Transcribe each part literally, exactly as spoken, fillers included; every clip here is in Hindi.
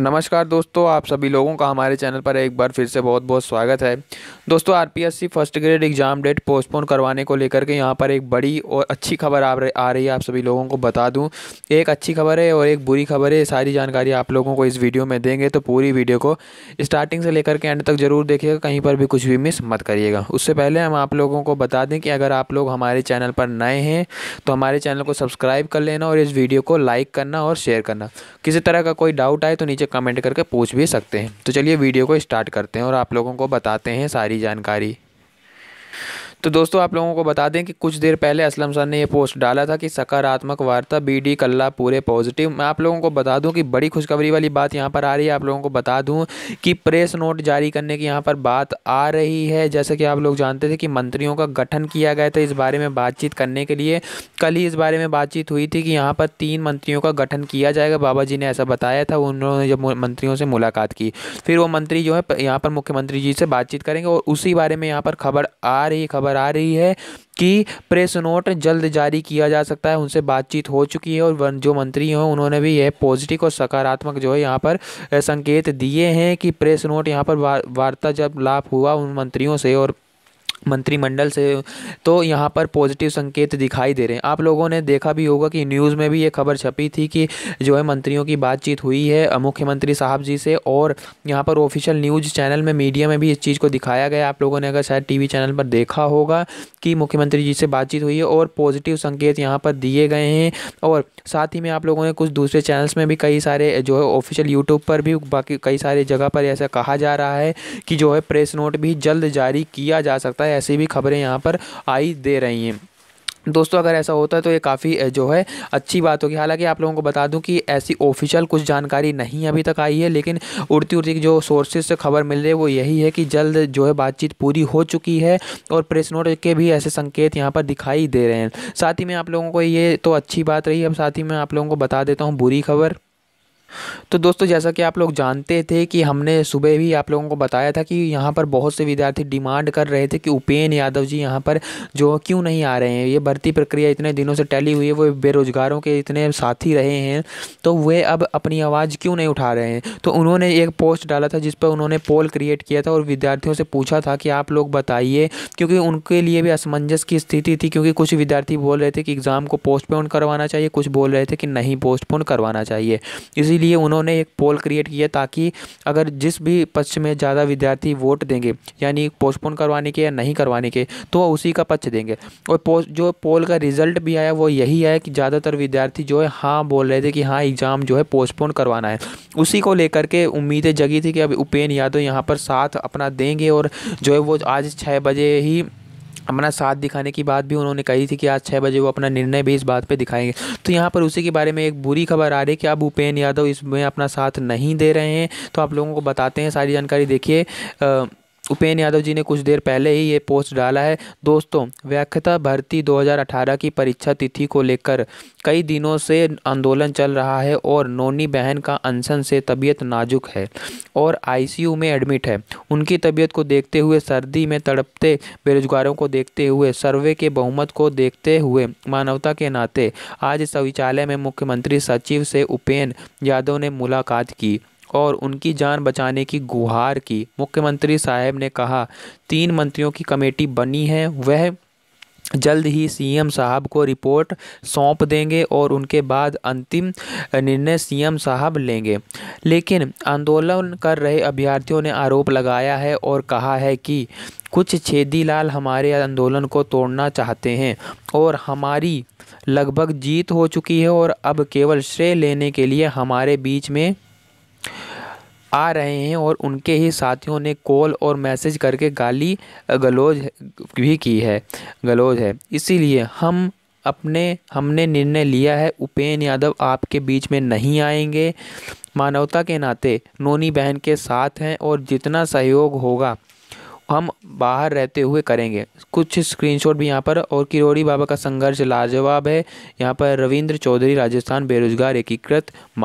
नमस्कार दोस्तों, आप सभी लोगों का हमारे चैनल पर एक बार फिर से बहुत बहुत स्वागत है। दोस्तों, RPSC first grade exam date postpone करवाने को लेकर के यहाँ पर एक बड़ी और अच्छी खबर आ रही आ रही है। आप सभी लोगों को बता दूं, एक अच्छी खबर है और एक बुरी खबर है। सारी जानकारी आप लोगों को इस वीडियो में देंगे, तो पूरी वीडियो को स्टार्टिंग से लेकर के एंड तक ज़रूर देखिएगा, कहीं पर भी कुछ भी मिस मत करिएगा। उससे पहले हम आप लोगों को बता दें कि अगर आप लोग हमारे चैनल पर नए हैं तो हमारे चैनल को सब्सक्राइब कर लेना और इस वीडियो को लाइक करना और शेयर करना। किसी तरह का कोई डाउट आए तो नीचे कमेंट करके पूछ भी सकते हैं। तो चलिए वीडियो को स्टार्ट करते हैं और आप लोगों को बताते हैं सारी जानकारी। तो दोस्तों, आप लोगों को बता दें कि कुछ देर पहले असलम सर ने ये पोस्ट डाला था कि सकारात्मक वार्ता, बीडी कल्ला पूरे पॉजिटिव। मैं आप लोगों को बता दूं कि बड़ी खुशखबरी वाली बात यहाँ पर आ रही है। आप लोगों को बता दूं कि प्रेस नोट जारी करने की यहाँ पर बात आ रही है। जैसे कि आप लोग जानते थे कि मंत्रियों का गठन किया गया था इस बारे में बातचीत करने के लिए। कल ही इस बारे में बातचीत हुई थी कि यहाँ पर तीन मंत्रियों का गठन किया जाएगा। बाबा जी ने ऐसा बताया था। उन्होंने जब मंत्रियों से मुलाकात की, फिर वो मंत्री जो है यहाँ पर मुख्यमंत्री जी से बातचीत करेंगे और उसी बारे में यहाँ पर खबर आ रही खबर आ रही है कि प्रेस नोट जल्द जारी किया जा सकता है। उनसे बातचीत हो चुकी है और जो मंत्री हैं उन्होंने भी यह पॉजिटिव और सकारात्मक जो है यहाँ पर संकेत दिए हैं कि प्रेस नोट यहाँ पर वार्ता जब लाभ हुआ उन मंत्रियों से और मंत्रिमंडल से, तो यहाँ पर पॉजिटिव संकेत दिखाई दे रहे हैं। आप लोगों ने देखा भी होगा कि न्यूज़ में भी ये खबर छपी थी कि जो है मंत्रियों की बातचीत हुई है मुख्यमंत्री साहब जी से, और यहाँ पर ऑफिशियल न्यूज़ चैनल में, मीडिया में भी इस चीज़ को दिखाया गया। आप लोगों ने अगर शायद टीवी चैनल पर देखा होगा कि मुख्यमंत्री जी से बातचीत हुई है और पॉजिटिव संकेत यहाँ पर दिए गए हैं। और साथ ही में आप लोगों ने कुछ दूसरे चैनल्स में भी कई सारे जो है ऑफिशियल यूट्यूब पर भी बाकी कई सारे जगह पर ऐसा कहा जा रहा है कि जो है प्रेस नोट भी जल्द जारी किया जा सकता है। ऐसी भी खबरें यहाँ पर आई दे रही हैं। दोस्तों, अगर ऐसा होता है तो ये काफ़ी जो है अच्छी बात होगी। हालांकि आप लोगों को बता दूं कि ऐसी ऑफिशियल कुछ जानकारी नहीं अभी तक आई है, लेकिन उड़ती उड़ती जो सोर्सेज से खबर मिल रही है वो यही है कि जल्द जो है बातचीत पूरी हो चुकी है और प्रेस नोट के भी ऐसे संकेत यहाँ पर दिखाई दे रहे हैं। साथ ही में आप लोगों को ये तो अच्छी बात रही। अब साथ ही में आप लोगों को बता देता हूँ बुरी खबर। तो दोस्तों, जैसा कि आप लोग जानते थे कि हमने सुबह भी आप लोगों को बताया था कि यहाँ पर बहुत से विद्यार्थी डिमांड कर रहे थे कि उपेंद्र यादव जी यहाँ पर जो क्यों नहीं आ रहे हैं। ये भर्ती प्रक्रिया इतने दिनों से टली हुई है, वो बेरोजगारों के इतने साथी रहे हैं, तो वे अब अपनी आवाज़ क्यों नहीं उठा रहे हैं। तो उन्होंने एक पोस्ट डाला था जिस पर उन्होंने पोल क्रिएट किया था और विद्यार्थियों से पूछा था कि आप लोग बताइए, क्योंकि उनके लिए भी असमंजस की स्थिति थी। क्योंकि कुछ विद्यार्थी बोल रहे थे कि एग्ज़ाम को पोस्टपोन करवाना चाहिए, कुछ बोल रहे थे कि नहीं पोस्टपोन करवाना चाहिए। इसी लिए उन्होंने एक पोल क्रिएट किया ताकि अगर जिस भी पक्ष में ज़्यादा विद्यार्थी वोट देंगे, यानी पोस्टपोन करवाने के या नहीं करवाने के, तो वो उसी का पक्ष देंगे। और पोस्ट जो पोल का रिजल्ट भी आया वो यही है कि ज़्यादातर विद्यार्थी जो है हाँ बोल रहे थे कि हाँ एग्ज़ाम जो है पोस्टपोन करवाना है। उसी को लेकर के उम्मीदें जगी थी कि अब उपेंद्र यादव यहाँ पर साथ अपना देंगे और जो है वो आज छः बजे ही अपना साथ दिखाने की बात भी उन्होंने कही थी कि आज छः बजे वो अपना निर्णय भी इस बात पे दिखाएंगे। तो यहाँ पर उसी के बारे में एक बुरी खबर आ रही है कि अब उपेंद्र यादव इसमें अपना साथ नहीं दे रहे हैं। तो आप लोगों को बताते हैं सारी जानकारी। देखिए, उपेंद्र यादव जी ने कुछ देर पहले ही ये पोस्ट डाला है। दोस्तों, व्याख्याता भर्ती दो हज़ार अठारह की परीक्षा तिथि को लेकर कई दिनों से आंदोलन चल रहा है और नोनी बहन का अनशन से तबीयत नाजुक है और आईसीयू में एडमिट है। उनकी तबीयत को देखते हुए, सर्दी में तड़पते बेरोजगारों को देखते हुए, सर्वे के बहुमत को देखते हुए, मानवता के नाते आज शौचालय में मुख्यमंत्री सचिव से उपेंद्र यादव ने मुलाकात की और उनकी जान बचाने की गुहार की। मुख्यमंत्री साहब ने कहा, तीन मंत्रियों की कमेटी बनी है, वह जल्द ही सीएम साहब को रिपोर्ट सौंप देंगे और उनके बाद अंतिम निर्णय सीएम साहब लेंगे। लेकिन आंदोलन कर रहे अभ्यर्थियों ने आरोप लगाया है और कहा है कि कुछ छेदीलाल हमारे आंदोलन को तोड़ना चाहते हैं और हमारी लगभग जीत हो चुकी है और अब केवल श्रेय लेने के लिए हमारे बीच में आ रहे हैं और उनके ही साथियों ने कॉल और मैसेज करके गाली गलौज भी की है गलौज है इसीलिए हम अपने हमने निर्णय लिया है, उपेंद्र यादव आपके बीच में नहीं आएंगे। मानवता के नाते नोनी बहन के साथ हैं और जितना सहयोग होगा हम बाहर रहते हुए करेंगे। कुछ स्क्रीनशॉट भी यहाँ पर। और किरोड़ी बाबा का संघर्ष लाजवाब है। यहाँ पर रविंद्र चौधरी, राजस्थान बेरोजगार एकीकृत महासचिव।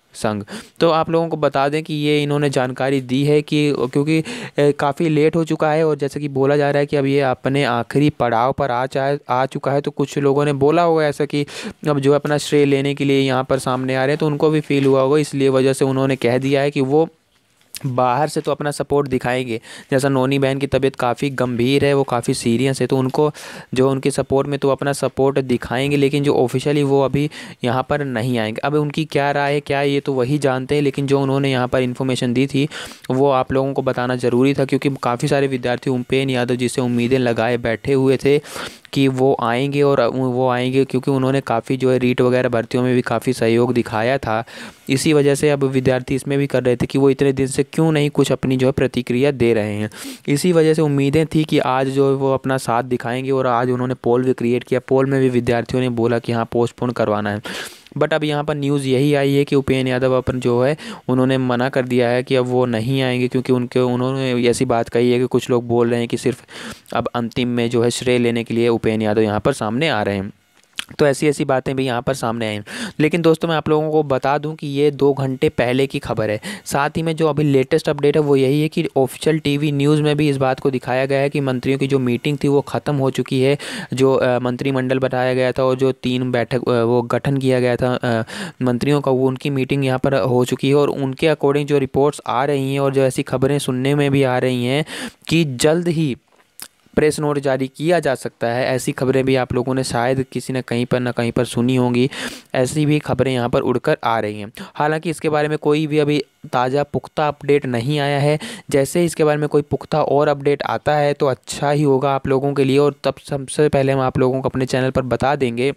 संघ। तो आप लोगों को बता दें कि ये इन्होंने जानकारी दी है कि क्योंकि काफ़ी लेट हो चुका है और जैसे कि बोला जा रहा है कि अब ये अपने आखिरी पड़ाव पर आ चाहे आ चुका है, तो कुछ लोगों ने बोला होगा ऐसा कि अब जो अपना श्रेय लेने के लिए यहाँ पर सामने आ रहे हैं, तो उनको भी फील हुआ होगा, इसलिए वजह से उन्होंने कह दिया है कि वो बाहर से तो अपना सपोर्ट दिखाएंगे। जैसा नोनी बहन की तबीयत काफ़ी गंभीर है, वो काफ़ी सीरियस है, तो उनको जो उनके सपोर्ट में तो अपना सपोर्ट दिखाएंगे, लेकिन जो ऑफिशियली वो अभी यहाँ पर नहीं आएंगे। अब उनकी क्या राय है, क्या ये तो वही जानते हैं, लेकिन जो उन्होंने यहाँ पर इन्फॉर्मेशन दी थी वो आप लोगों को बताना ज़रूरी था, क्योंकि काफ़ी सारे विद्यार्थी उपेंद्र यादव जिसे उम्मीदें लगाए बैठे हुए थे कि वो आएंगे और वो आएंगे, क्योंकि उन्होंने काफ़ी जो है रीट वगैरह भर्तियों में भी काफ़ी सहयोग दिखाया था। इसी वजह से अब विद्यार्थी इसमें भी कर रहे थे कि वो इतने दिन से क्यों नहीं कुछ अपनी जो है प्रतिक्रिया दे रहे हैं। इसी वजह से उम्मीदें थी कि आज जो है वो अपना साथ दिखाएंगे, और आज उन्होंने पोल भी क्रिएट किया। पोल में भी विद्यार्थियों ने बोला कि हाँ पोस्टपोन करवाना है, बट अब यहाँ पर न्यूज़ यही आई है कि उपेंद्र यादव अपन जो है उन्होंने मना कर दिया है कि अब वो नहीं आएंगे, क्योंकि उनके उन्होंने ऐसी बात कही है कि कुछ लोग बोल रहे हैं कि सिर्फ अब अंतिम में जो है श्रेय लेने के लिए उपेंद्र यादव यहाँ पर सामने आ रहे हैं। तो ऐसी ऐसी बातें भी यहाँ पर सामने आई। लेकिन दोस्तों मैं आप लोगों को बता दूं कि ये दो घंटे पहले की खबर है। साथ ही में जो अभी लेटेस्ट अपडेट है वो यही है कि ऑफिशियल टीवी न्यूज़ में भी इस बात को दिखाया गया है कि मंत्रियों की जो मीटिंग थी वो ख़त्म हो चुकी है। जो मंत्रिमंडल बताया गया था और जो तीन बैठक वो गठन किया गया था आ, मंत्रियों का, वो उनकी मीटिंग यहाँ पर हो चुकी है। और उनके अकॉर्डिंग जो रिपोर्ट्स आ रही हैं और जो ऐसी खबरें सुनने में भी आ रही हैं कि जल्द ही प्रेस नोट जारी किया जा सकता है। ऐसी खबरें भी आप लोगों ने शायद किसी न कहीं पर न कहीं पर सुनी होंगी। ऐसी भी खबरें यहाँ पर उड़कर आ रही हैं। हालांकि इसके बारे में कोई भी अभी ताज़ा पुख्ता अपडेट नहीं आया है। जैसे इसके बारे में कोई पुख्ता और अपडेट आता है तो अच्छा ही होगा आप लोगों के लिए, और तब सबसे पहले हम आप लोगों को अपने चैनल पर बता देंगे।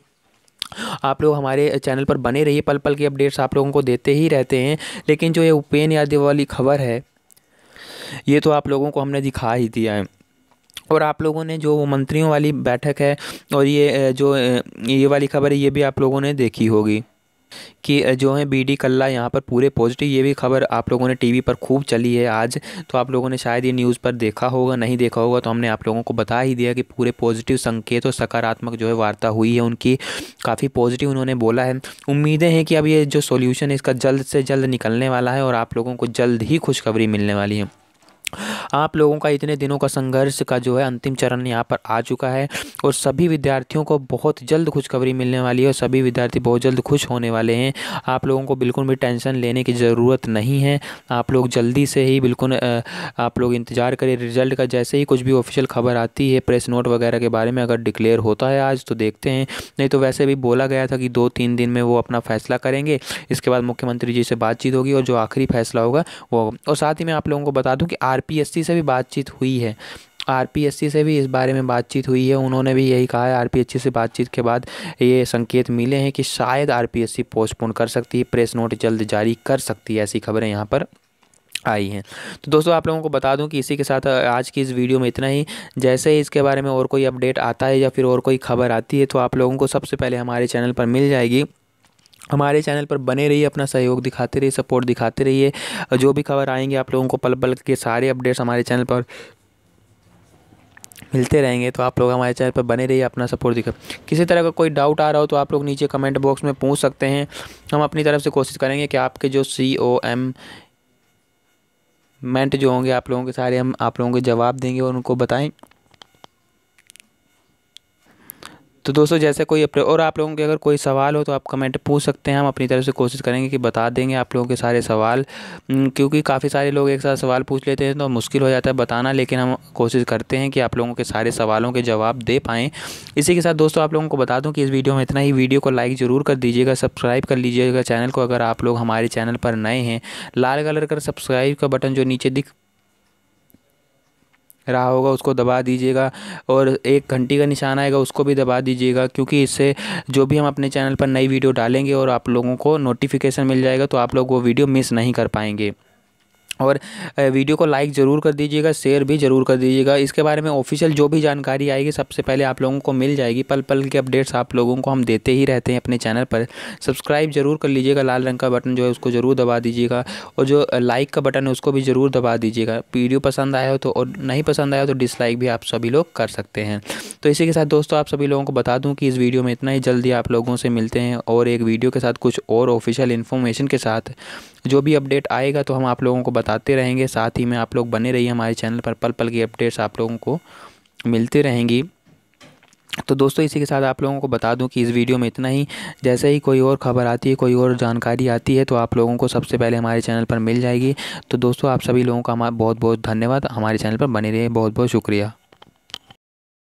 आप लोग हमारे चैनल पर बने रहिए, पल पल की अपडेट्स आप लोगों को देते ही रहते हैं। लेकिन जो ये उपेंद्र यादव वाली खबर है ये तो आप लोगों को हमने दिखा ही दिया है। और आप लोगों ने जो मंत्रियों वाली बैठक है और ये जो ये वाली खबर है ये भी आप लोगों ने देखी होगी कि जो है बी डी कल्ला यहाँ पर पूरे पॉजिटिव। ये भी खबर आप लोगों ने टीवी पर खूब चली है आज, तो आप लोगों ने शायद ये न्यूज़ पर देखा होगा, नहीं देखा होगा तो हमने आप लोगों को बता ही दिया कि पूरे पॉजिटिव संकेत और सकारात्मक जो है वार्ता हुई है उनकी, काफ़ी पॉजिटिव उन्होंने बोला है। उम्मीदें हैं कि अब ये जो सोल्यूशन है इसका जल्द से जल्द निकलने वाला है और आप लोगों को जल्द ही खुशखबरी मिलने वाली है। आप लोगों का इतने दिनों का संघर्ष का जो है अंतिम चरण यहाँ पर आ चुका है और सभी विद्यार्थियों को बहुत जल्द खुशखबरी मिलने वाली है और सभी विद्यार्थी बहुत जल्द खुश होने वाले हैं। आप लोगों को बिल्कुल भी टेंशन लेने की ज़रूरत नहीं है। आप लोग जल्दी से ही बिल्कुल आप लोग इंतज़ार करें रिजल्ट का। जैसे ही कुछ भी ऑफिशियल खबर आती है प्रेस नोट वगैरह के बारे में, अगर डिक्लेयर होता है आज तो देखते हैं, नहीं तो वैसे भी बोला गया था कि दो तीन दिन में वो अपना फैसला करेंगे। इसके बाद मुख्यमंत्री जी से बातचीत होगी और जो आखिरी फैसला होगा वो होगा। और साथ ही मैं आप लोगों को बता दूं कि आर पी एस सी से भी बातचीत हुई है। आर पी एस सी से भी इस बारे में बातचीत हुई है। उन्होंने भी यही कहा है, आर पी एस सी से बातचीत के बाद ये संकेत मिले हैं कि शायद R P S C postpone कर सकती है, प्रेस नोट जल्द जारी कर सकती है। ऐसी खबरें यहाँ पर आई हैं। तो दोस्तों आप लोगों को बता दूं कि इसी के साथ आज की इस वीडियो में इतना ही। जैसे ही इसके बारे में और कोई अपडेट आता है या फिर और कोई खबर आती है तो आप लोगों को सबसे पहले हमारे चैनल पर मिल जाएगी। हमारे चैनल पर बने रहिए, अपना सहयोग दिखाते रहिए, सपोर्ट दिखाते रहिए। जो भी खबर आएंगे आप लोगों को पल पल के सारे अपडेट्स हमारे चैनल पर मिलते रहेंगे। तो आप लोग हमारे चैनल पर बने रहिए, अपना सपोर्ट दिखा। किसी तरह का कोई डाउट आ रहा हो तो आप लोग नीचे कमेंट बॉक्स में पूछ सकते हैं। हम अपनी तरफ से कोशिश करेंगे कि आपके जो सी ओ एम मेंट जो होंगे आप लोगों के सारे हम आप लोगों को जवाब देंगे और उनको बताएं। तो दोस्तों जैसे कोई और आप लोगों के अगर कोई सवाल हो तो आप कमेंट पूछ सकते हैं। हम अपनी तरफ से कोशिश करेंगे कि बता देंगे आप लोगों के सारे सवाल, क्योंकि काफ़ी सारे लोग एक साथ सवाल पूछ लेते हैं तो मुश्किल हो जाता है बताना, लेकिन हम कोशिश करते हैं कि आप लोगों के सारे सवालों के जवाब दे पाएँ। इसी के साथ दोस्तों आप लोगों को बता दूँ कि इस वीडियो में इतना ही। वीडियो को लाइक ज़रूर कर दीजिएगा, सब्सक्राइब कर लीजिएगा चैनल को। अगर आप लोग हमारे चैनल पर नए हैं, लाल कलर का सब्सक्राइब का बटन जो नीचे दिख रहा होगा उसको दबा दीजिएगा और एक घंटी का निशान आएगा उसको भी दबा दीजिएगा, क्योंकि इससे जो भी हम अपने चैनल पर नई वीडियो डालेंगे और आप लोगों को नोटिफिकेशन मिल जाएगा तो आप लोग वो वीडियो मिस नहीं कर पाएंगे। और वीडियो को लाइक ज़रूर कर दीजिएगा, शेयर भी ज़रूर कर दीजिएगा। इसके बारे में ऑफिशियल जो भी जानकारी आएगी सबसे पहले आप लोगों को मिल जाएगी। पल पल के अपडेट्स आप लोगों को हम देते ही रहते हैं अपने चैनल पर। सब्सक्राइब ज़रूर कर लीजिएगा, लाल रंग का बटन जो है उसको ज़रूर दबा दीजिएगा, और जो लाइक का बटन है उसको भी ज़रूर दबा दीजिएगा। वीडियो पसंद आया हो तो, और नहीं पसंद आया तो डिसलाइक भी आप सभी लोग कर सकते हैं। तो इसी के साथ दोस्तों आप सभी लोगों को बता दूँ कि इस वीडियो में इतना ही। जल्दी आप लोगों से मिलते हैं और एक वीडियो के साथ, कुछ और ऑफिशियल इन्फॉर्मेशन के साथ। जो भी अपडेट आएगा तो हम आप लोगों को बताते रहेंगे। साथ ही में आप लोग बने रहिए हमारे चैनल पर, पल पल की अपडेट्स आप लोगों को मिलती रहेंगी। तो दोस्तों इसी के साथ आप लोगों को बता दूं कि इस वीडियो में इतना ही। जैसे ही कोई और खबर आती है, कोई और जानकारी आती है तो आप लोगों को सबसे पहले हमारे चैनल पर मिल जाएगी। तो दोस्तों आप सभी लोगों का हमारा बहुत बहुत धन्यवाद। हमारे चैनल पर बने रहिए। बहुत बहुत शुक्रिया।